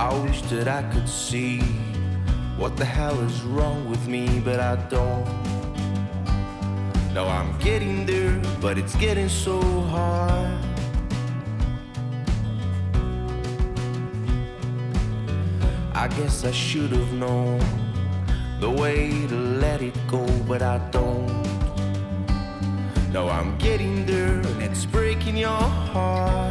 I wish that I could see what the hell is wrong with me, but I don't. Now I'm getting there, but it's getting so hard. I guess I should have known the way to let it go, but I don't. Now I'm getting there and it's breaking your heart.